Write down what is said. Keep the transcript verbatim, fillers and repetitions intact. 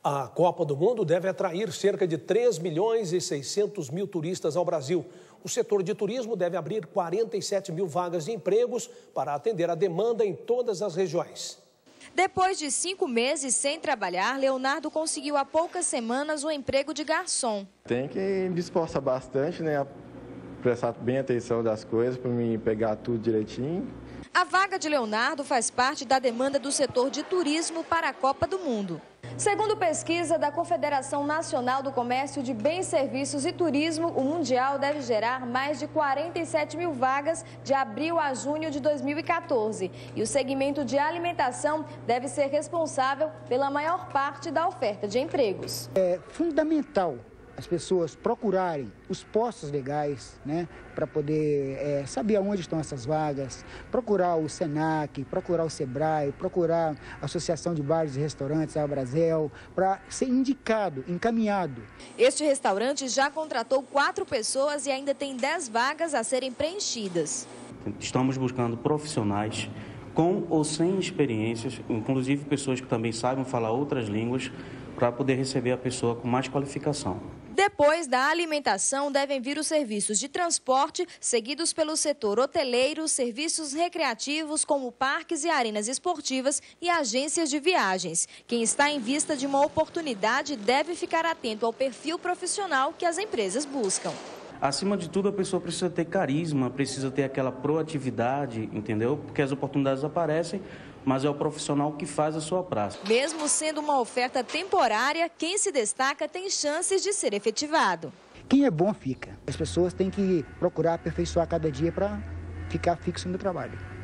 A Copa do Mundo deve atrair cerca de três milhões e seiscentos mil turistas ao Brasil. O setor de turismo deve abrir quarenta e sete mil vagas de empregos para atender a demanda em todas as regiões. Depois de cinco meses sem trabalhar, Leonardo conseguiu há poucas semanas o emprego de garçom. Tem que me esforçar bastante, né? Prestar bem atenção das coisas para me pegar tudo direitinho. A vaga de Leonardo faz parte da demanda do setor de turismo para a Copa do Mundo. Segundo pesquisa da Confederação Nacional do Comércio de Bens, Serviços e Turismo, o Mundial deve gerar mais de quarenta e sete mil vagas de abril a junho de dois mil e quatorze. E o segmento de alimentação deve ser responsável pela maior parte da oferta de empregos. É fundamental as pessoas procurarem os postos legais, né, para poder é, saber aonde estão essas vagas, procurar o Senac, procurar o Sebrae, procurar a Associação de Bares e Restaurantes, a Abrazel, para ser indicado, encaminhado. Este restaurante já contratou quatro pessoas e ainda tem dez vagas a serem preenchidas. Estamos buscando profissionais com ou sem experiências, inclusive pessoas que também saibam falar outras línguas, para poder receber a pessoa com mais qualificação. Depois da alimentação, devem vir os serviços de transporte, seguidos pelo setor hoteleiro, serviços recreativos como parques e arenas esportivas e agências de viagens. Quem está em vista de uma oportunidade deve ficar atento ao perfil profissional que as empresas buscam. Acima de tudo, a pessoa precisa ter carisma, precisa ter aquela proatividade, entendeu? Porque as oportunidades aparecem, mas é o profissional que faz a sua praça. Mesmo sendo uma oferta temporária, quem se destaca tem chances de ser efetivado. Quem é bom fica. As pessoas têm que procurar aperfeiçoar cada dia para ficar fixo no trabalho.